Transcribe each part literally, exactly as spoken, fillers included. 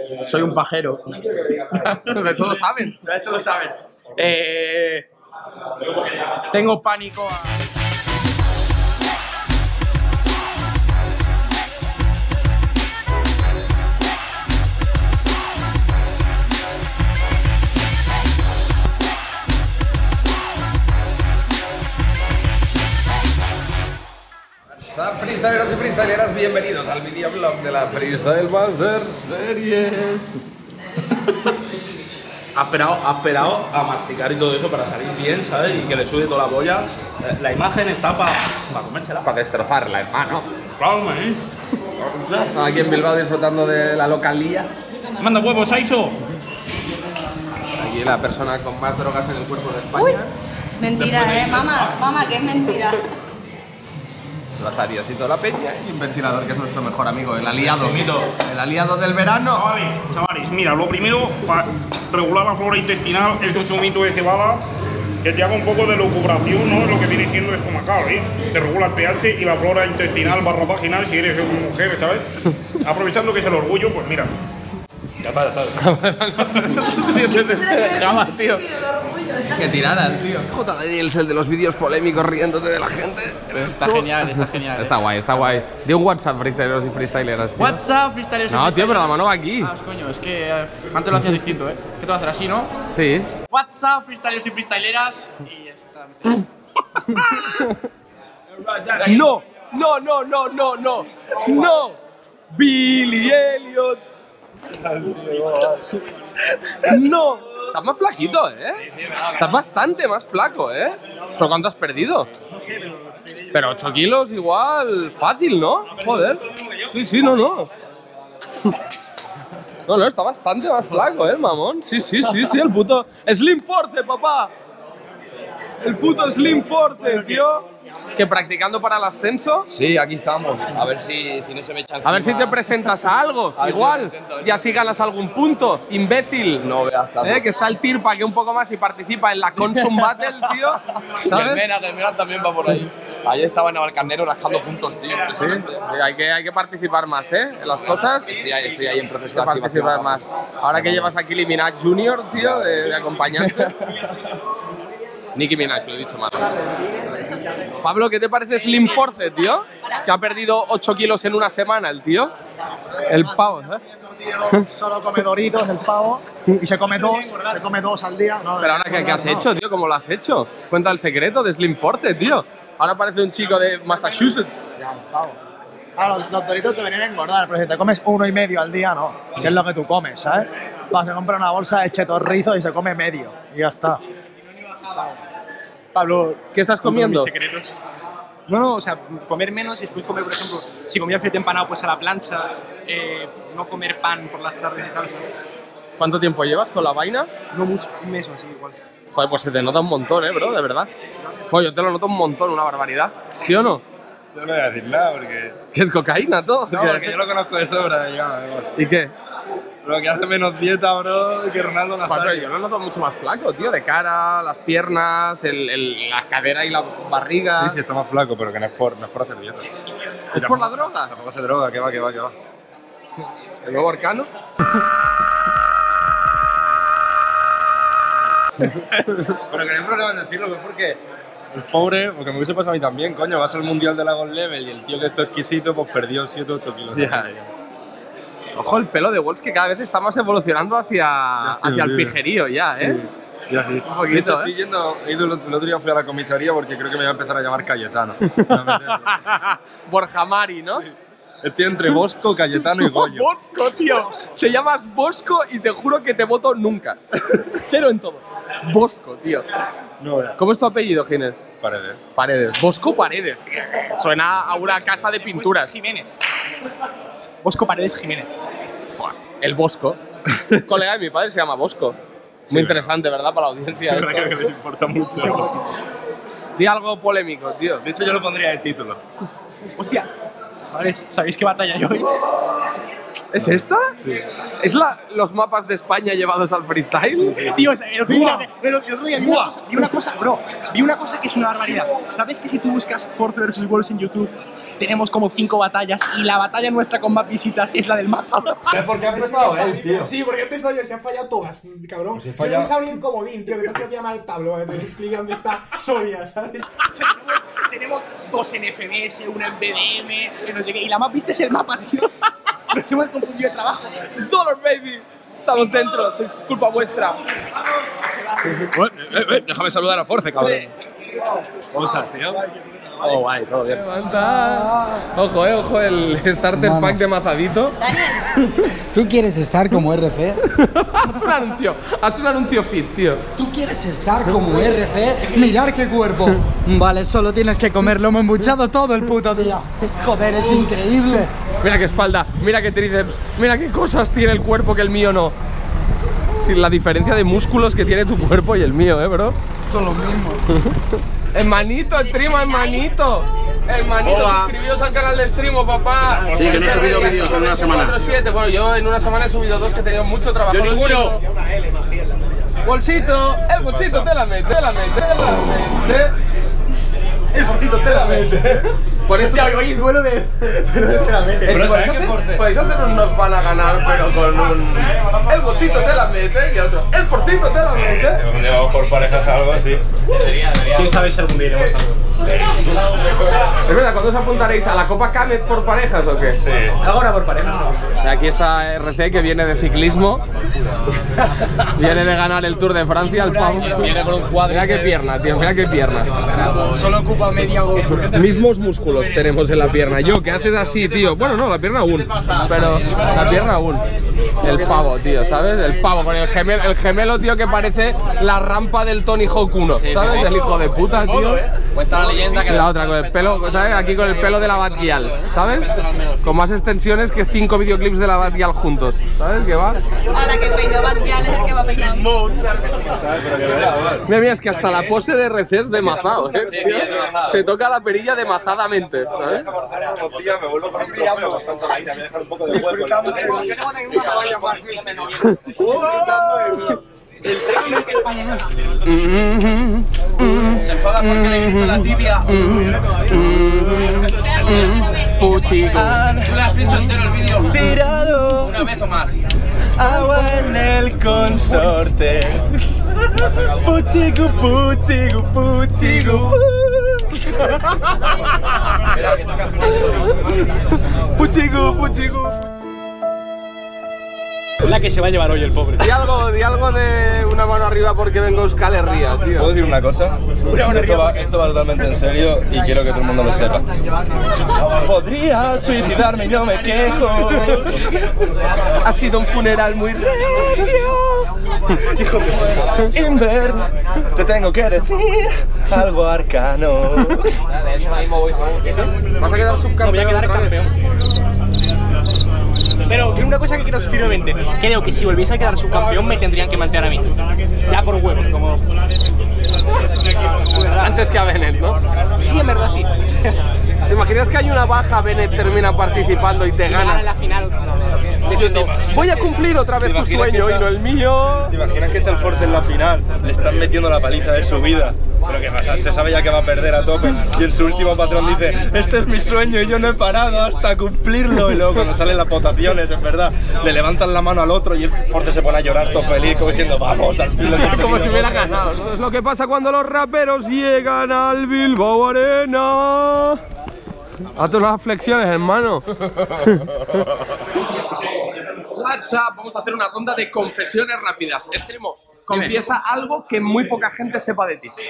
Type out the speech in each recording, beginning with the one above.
Soy un pajero. Eso lo saben. Eso lo saben. Eh, tengo pánico a... Freestyleros y freestyleras, bienvenidos al videoblog de la Freestyle Master Series. Ha esperado, ha esperado a masticar y todo eso para salir bien, ¿sabes? Y que le sude toda la boya. La imagen está para pa comérsela. Para destrozarla, hermano. Claro, ¿eh? Aquí en Bilbao disfrutando de la localía. ¡Manda huevos, Aiso! Aquí la persona con más drogas en el cuerpo de España. Uy, mentira, eh, mamá, mamá, que es mentira. Las áreas y toda la peña y un ventilador que es nuestro mejor amigo, el aliado. Mito. El aliado del verano. Chavales, chavales, mira, lo primero, para regular la flora intestinal, es un zumito de cebada que te haga un poco de lucubración, ¿no? Lo que viene siendo estomacal, ¿eh? Te regula el pH y la flora intestinal barra vaginal si eres una mujer, ¿sabes? Aprovechando que es el orgullo, pues mira. Ya está, ya está. Jamás, tío. Que tiraran, tío. Es J. Daniels, el de los vídeos polémicos riéndote de la gente. Está genial, está genial. Está guay, está guay. Di un WhatsApp, freestyleros y freestyleras, tío. WhatsApp, freestylers. No, tío, pero la mano va aquí. Ah, coño, es que eh, antes lo hacía distinto, ¿eh? ¿Qué te voy a hacer así, no? Sí. WhatsApp, freestylers y freestyleras. Y ya está. No, no, no, no, no, no. No. Billy Elliot. No. Estás más flaquito, ¿eh? Estás bastante más flaco, ¿eh? ¿Pero cuánto has perdido? Pero ocho kilos igual fácil, ¿no? Joder. Sí, sí, no, no. No, no, está bastante más flaco, ¿eh, mamón? Sí, sí, sí, sí, el puto Slim Force, papá. El puto Slim Force, tío. ¿Que practicando para el ascenso? Sí, aquí estamos. A ver si, si no se me echan. A ver si te presentas a algo, A ver si igual. me presento, a ver Y si- así ganas algún punto, imbécil. No veas tanto. ¿Eh? Que está el Tirpa que un poco más y participa en la Consum Battle, tío. Y el ¿Sabes? Mena, que el Mena también va por ahí. Ayer estaba en Navalcarnero rascando juntos, tío. Sí, Impresionante. hay que, hay que participar más, ¿eh? En las cosas. Estoy ahí, estoy ahí en proceso Hay que de participar activación. más. Ahora que llevas aquí Nicki Minaj Junior, tío, de, de acompañante. Nicki Minaj, lo he dicho mal. Pablo, ¿qué te parece Slim Force, tío? Que ha perdido ocho kilos en una semana, el tío. El pavo, ¿eh? Solo come doritos, el pavo, y se come dos, se come dos al día. No, Pero ahora, ¿qué, qué has hecho, tío? ¿Cómo lo has hecho? Cuenta el secreto de Slim Force, tío. Ahora parece un chico de Massachusetts. Ya, el pavo. Ah, los, los doritos te venían a engordar, pero si te comes uno y medio al día, no. Que es lo que tú comes, ¿sabes? Vas a comprar una bolsa de chetorrizo y se come medio, y ya está. Pablo, ¿Qué estás comiendo? mis secretos. No, no, o sea, comer menos y después comer, por ejemplo, si comía filete empanado, pues a la plancha, eh, no comer pan por las tardes y tal, ¿sabes? ¿Cuánto tiempo llevas con la vaina? No mucho, un mes o así igual. Joder, pues se te nota un montón, ¿eh, bro? De verdad. Joder, yo te lo noto un montón, una barbaridad. ¿Sí o no? Yo no voy a decir nada porque. ¿Qué es cocaína, todo? No, porque yo lo conozco de sobra. Ya, ¿Y qué? Lo que hace menos dieta, bro, que Ronaldo Joder, pero Nazario. yo lo noto mucho más flaco, tío. De cara, las piernas, el, el- la cadera y la barriga. Sí, sí, está más flaco, pero que no es por, no es por hacer dieta. ¿Es por la droga? Tampoco se droga, que va, que va, que va. ¿El nuevo Arcano? Pero que no hay problema en decirlo, es porque el pobre, porque me hubiese pasado a mí también, coño, vas al mundial de la God Level y el tío que está exquisito, pues perdió siete u ocho kilos. Ya, ya. Ojo, el pelo de Wolves que cada vez estamos evolucionando hacia, sí, hacia el sí. pijerío ya, ¿eh? Ya, sí. poquito, de hecho, ¿eh? estoy yendo, he ido el otro el otro día fui a la comisaría porque creo que me voy a empezar a llamar Cayetano. No me entiendes. Borja Mari, ¿no? Estoy entre Bosco, Cayetano y Goyo. Bosco, tío. Te llamas Bosco y te juro que te voto nunca. Cero en todo. Bosco, tío. No, ya. ¿Cómo es tu apellido, Ginés? Paredes. Paredes. Bosco Paredes, tío. Suena a una casa de pinturas. Jiménez. Bosco Paredes Jiménez. El Bosco. Un colega de mi padre se llama Bosco. Muy interesante, ¿verdad? Para la audiencia. Es verdad que les importa mucho. Di algo polémico, tío. De hecho, yo lo pondría de título. Hostia, ¿sabéis, ¿sabéis qué batalla hay hoy? ¿Es esta? Sí. ¿Es la, los mapas de España llevados al freestyle? Tío, el otro día, el otro día vi, una cosa, vi una cosa, bro, vi una cosa que es una barbaridad. ¿Sabes que si tú buscas Force versus Wolves en YouTube, tenemos como cinco batallas y la batalla nuestra con más visitas es la del mapa. ¿Es porque ha empezado él, tío? Sí, porque he empezado yo, se han fallado todas, cabrón. Pues si Yo falla- he pensado bien comodín, tío, que te tengo que llamar al Pablo, a ver, que te explique dónde está Soria, ¿sabes? O sea, tenemos, tenemos dos en F M S, una en B D M, que no sé qué, y la más vista es el mapa, tío. Nos hemos confundido de trabajo. Dollar baby. Estamos dentro, es culpa vuestra. Bueno, eh, eh, déjame saludar a Force, cabrón. ¿Cómo estás, tío? Todo guay, todo bien. Levanta. Ojo, eh, ojo, el starter pack de mazadito. ¿Tú quieres estar como R C? Un anuncio, haz un anuncio fit, tío. ¿Tú quieres estar como R C? Mirar qué cuerpo. Vale, solo tienes que comer lomo embuchado todo el puto día. Joder, es increíble. Mira qué espalda, mira qué tríceps, mira qué cosas tiene el cuerpo que el mío no. Sí, la diferencia de músculos que tiene tu cuerpo y el mío, eh, bro. Son los mismos. Hermanito, el Trimo, hermanito. Hermanito, Hola. suscribíos al canal de Streamo, papá. Sí, que no he subido vídeos en una semana. cuatro siete. Bueno, yo en una semana he subido dos que he tenido mucho trabajo. Yo ninguno. Bolsito, el bolsito te la mete, te la mete, te la mete. El porcito te la mete. Por eso Hoy es bueno de. Pero te la mete. Pero podéis hacer, podéis hacer un nos van a ganar, pero con un. El bolsito te la mete y otro. El forcito te la mete. Algún día vamos por parejas o algo así. ¿Quién sabe si algún día iremos a algo? Es verdad, ¿cuándo os apuntaréis a la Copa Camet por parejas o qué? Sí. Ahora por parejas. Aquí está R C que viene de ciclismo. Viene de ganar el Tour de Francia, el pavo. Viene con un cuadro. Mira qué pierna, tío, mira qué pierna. Solo ocupa media GoPro. Mismos músculos tenemos en la pierna. Yo, ¿qué haces así, tío? Bueno, no, la pierna aún. Pero la pierna aún. El pavo, tío, ¿sabes? El pavo con el gemelo, el gemelo, tío, que parece la rampa del Tony Hawk uno. ¿Sabes? El hijo de puta, tío. Cuenta la leyenda que la otra con el pelo, ¿sabes? Aquí con el pelo de la Batguial, ¿sabes? Con más extensiones que cinco videoclips de la Batguial juntos. ¿Sabes qué va? A la que peinó Batguial es el que va peinando. Mira, mira, es que hasta la pose de R C es de mazado, ¿eh, tío? Se toca la perilla demazadamente, ¿sabes? Me vuelvo con un trofeo bastante la ira, voy a dejar un poco de hueco. Disfrutando de mí. Una valla más difícil. Disfrutando de mí. Se enfada porque le grito la tibia. Puchico. ¿Tú le has visto entero el vídeo? Tirado Una vez o más. agua en el consorte. Puchigu, puchigu, puchigu. Espera, que toca hacer Puchico, puchico. La que se va a llevar hoy el pobre. Di algo, di algo de una mano arriba porque vengo a Euskal Herria, ¿Puedo tío. decir una cosa? Esto va, esto va totalmente en serio y quiero que todo el mundo lo sepa. Podría suicidarme y no me quejo. Ha sido un funeral muy Hijo de Invert, te tengo que decir algo arcano. Vas a quedar subcampeón. No, voy a quedar otra vez. campeón. Pero que una cosa que quiero firmemente, creo que si volviese a quedar subcampeón me tendrían que mantener a mí. Ya por huevos, como... Antes que a Bennett, ¿no? Sí, en verdad sí. ¿Te imaginas que hay una baja, Bennett termina participando y te Gana en gana? la final. Diciendo, voy a cumplir otra vez ¿Te tu imaginas sueño que y está- no el mío. ¿Te imaginas que está el Force en la final? Le están metiendo la paliza de su vida. Pero que pasa, se sabe ya que va a perder a tope. Y en su último patrón dice, este es mi sueño y yo no he parado hasta cumplirlo. Y luego cuando salen las votaciones, en verdad, le levantan la mano al otro y el Force se pone a llorar todo feliz, como diciendo, vamos, al fin lo he conseguido". Como si hubiera ganado. Esto es lo que pasa cuando los raperos llegan al Bilbao Arena. Hazte las flexiones, hermano. WhatsApp, vamos a hacer una ronda de confesiones rápidas. Extremo, confiesa algo que muy poca gente sepa de ti.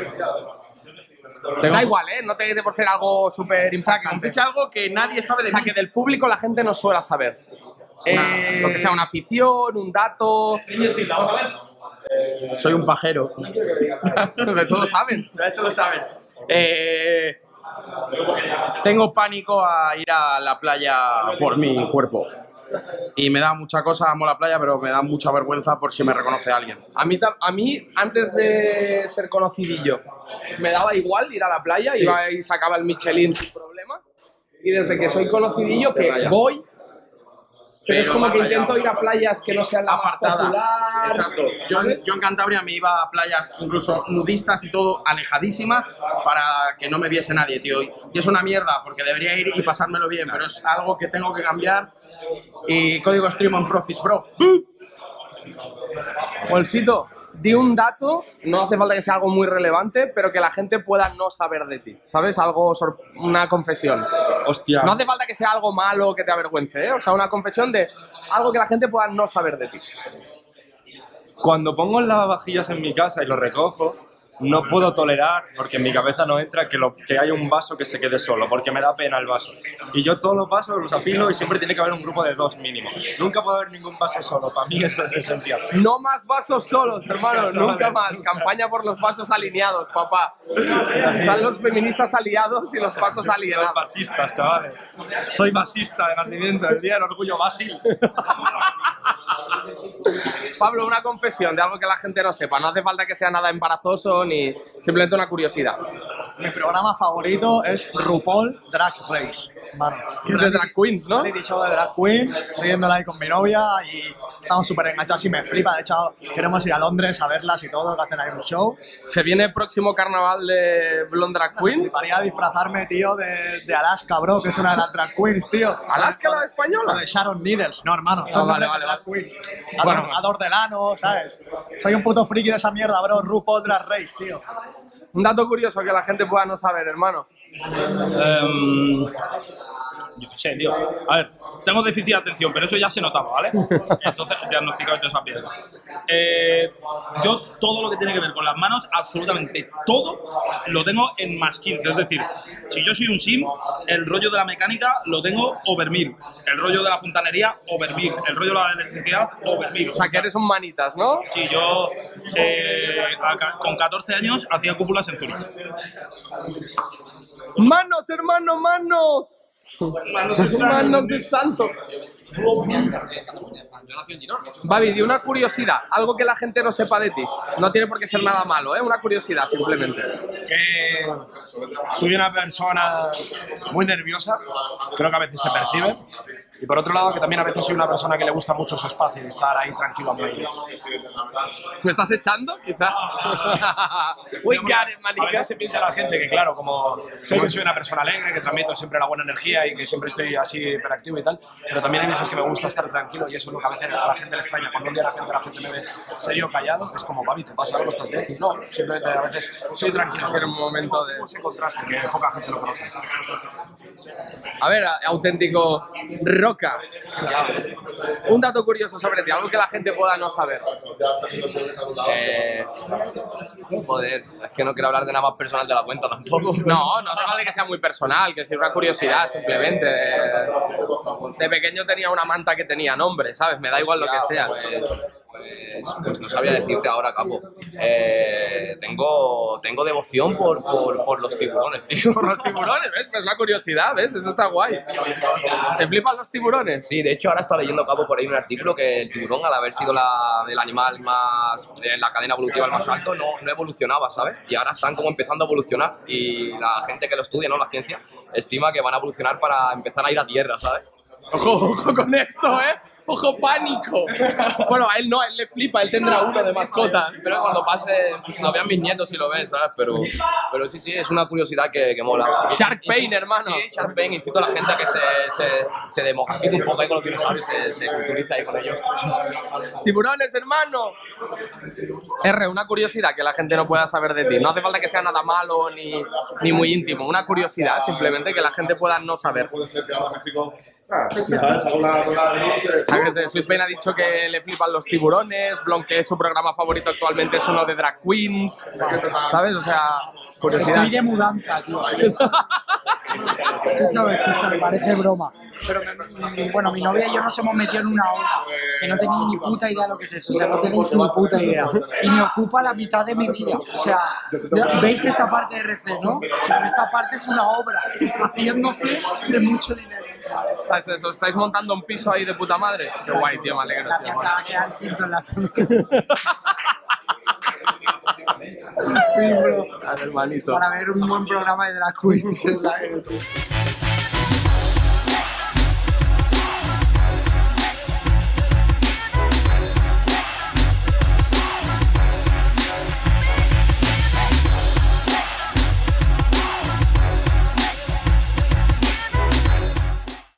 Da igual, ¿eh? No te dé por ser algo súper importante. Confiese algo que nadie sabe de O sea, mí. que del público la gente no suele saber. Una- Eh, Lo que sea una afición, un dato. Soy un pajero. Eso lo saben. Eso lo saben. Eh, tengo pánico a ir a la playa por mi cuerpo. Y me da mucha cosa, amo la playa, pero me da mucha vergüenza por si me reconoce alguien. A mí, tam- a mí, antes de ser conocidillo, me daba igual ir a la playa, iba y sacaba el Michelin sin problema. Y desde que soy conocidillo, que voy pero, es como más que rayado. intento ir a playas que no sean las más Apartadas. popular. Exacto. Yo, en- yo en Cantabria me iba a playas incluso nudistas y todo alejadísimas para que no me viese nadie, tío. Y y es una mierda porque debería ir y pasármelo bien, pero es algo que tengo que cambiar. Y código stream en Profis, bro. Bolsito, di un dato, no hace falta que sea algo muy relevante, pero que la gente pueda no saber de ti, ¿sabes? Algo, sor- una confesión. Hostia. No hace falta que sea algo malo que te avergüence, ¿eh? O sea, una confesión de algo que la gente pueda no saber de ti. Cuando pongo las lavavajillas en mi casa y lo recojo, no puedo tolerar, porque en mi cabeza no entra, que, lo, que haya un vaso que se quede solo, porque me da pena el vaso. Y yo todos los vasos los apilo y siempre tiene que haber un grupo de dos mínimo. Nunca puede haber ningún vaso solo, para mí eso es esencial. No más vasos solos, hermano, Chavales. nunca más. Campaña por los vasos alineados, papá. Están los feministas aliados y los vasos Los alienados. basistas, chavales. Soy basista de nacimiento, el día del orgullo Basil. Pablo, una confesión de algo que la gente no sepa. No hace falta que sea nada embarazoso ni simplemente una curiosidad. Mi programa favorito es RuPaul Drag Race, mano. Que es de drag queens, ¿no? Reality show de drag queens, estoy viéndola ahí con mi novia y estamos súper enganchados y me flipa. De hecho, queremos ir a Londres a verlas y todo, que hacen ahí un show. Se viene el próximo carnaval de Blonde Drag Me Queen. fliparía disfrazarme, tío, de, de Alaska, bro, que es una de las drag queens, tío. ¿Alaska, la española? O de Sharon Needles. No, hermano, Ah, son vale, nombres vale, de drag vale. queens. Ador, Bueno. Ador Delano, ¿sabes? Soy un puto friki de esa mierda, bro. RuPaul Drag Race, tío. Un dato curioso que la gente pueda no saber, hermano. Em, yo qué sé, tío. A ver, tengo déficit de atención, pero eso ya se notaba, ¿vale? Entonces, diagnosticado de esa piedra. Eh, yo todo lo que tiene que ver con las manos, absolutamente todo, lo tengo en más quince. Es decir, si yo soy un sim, el rollo de la mecánica lo tengo over mil. El rollo de la fontanería, over mil. El rollo de la electricidad, over mil. O sea, que eres un manitas, ¿no? Sí, yo eh, a ca- con catorce años hacía cúpulas en Zurich. ¡Manos, hermano, manos! ¡Manos de santo! Babi, di una curiosidad, algo que la gente no sepa de ti. No tiene por qué ser nada malo, ¿eh? Una curiosidad, simplemente. Que soy una persona muy nerviosa, creo que a veces se percibe. Y por otro lado, que también a veces soy una persona que le gusta mucho su espacio y estar ahí tranquilo a mi aire. ¿Me estás echando, quizá? We got it, A manica. veces se piensa la gente que, claro, como sé que soy una persona alegre, que transmito siempre la buena energía y que siempre estoy así hiperactivo y tal, pero también hay veces que me gusta estar tranquilo y eso es lo que a veces a la gente le extraña. Cuando un día la gente, la gente me ve serio, callado, es como, papi, ¿te pasa algo? ¿Estás bien? No, simplemente a veces soy tranquilo. Era un momento de- Ese contraste que poca gente lo conoce. A ver, auténtico Roca. Un dato curioso sobre ti, algo que la gente pueda no saber. Eh, joder, es que no quiero hablar de nada más personal de la cuenta tampoco. No, no hace falta que sea muy personal, que decir una curiosidad, simplemente. De pequeño tenía una manta que tenía nombre, ¿sabes? Me da igual lo que sea. Pues, pues, pues no sabía decirte ahora, capo. Eh, tengo, tengo devoción por, por, por los tiburones, tío. Por los tiburones, ¿ves? Pues la curiosidad, ¿ves? Eso está guay. ¿Te flipan los tiburones? Sí, de hecho ahora estaba leyendo, capo, por ahí un artículo que el tiburón, al haber sido la, el animal más, en la cadena evolutiva el más alto, no, no evolucionaba, ¿sabes? Y ahora están como empezando a evolucionar y la gente que lo estudia, ¿no? La ciencia, estima que van a evolucionar para empezar a ir a tierra, ¿sabes? Ojo, ojo con esto, ¿eh? ¡Ojo, pánico! Bueno, a él no, a él le flipa, él tendrá uno de mascota. Pero cuando pase, lo vean mis nietos si lo ven, ¿sabes? Pero, pero sí, sí, es una curiosidad que, que mola. Shark Pain, hermano. Sí, Shark Pain, incito a la gente a que se, se, se demografique un poco ahí con los dinosaurios, se, se culturice ahí con ellos. ¡Tiburones, hermano! R, una curiosidad que la gente no pueda saber de ti. No hace falta que sea nada malo ni, ni muy íntimo. Una curiosidad, simplemente, que la gente pueda no saber. Puede ser que ahora México, ah, ¿sabes? Alguna cosa de... O sea, que se- Sweet Pain ha dicho que le flipan los tiburones, Blon, que su programa favorito actualmente es uno de drag queens, ¿sabes? O sea, curiosidad. Estoy de mudanza, tío. Escúchame, escúchame, parece broma. Pero, me- mi- bueno, mi novia y yo nos hemos metido en una obra que no tenéis ni puta idea de lo que es eso. O sea, no tenéis ni puta idea. Y me ocupa la mitad de mi vida. O sea, ¿veis esta parte de R C, no? Esta parte es una obra haciéndose de mucho dinero. ¿Sabes? ¿Os estáis montando un piso ahí de puta madre? Qué guay, tío, me alegro. tío. Gracias a que al quinto en la Sí, bro. Hermanito. para ver un buen programa de drag queens en la- en-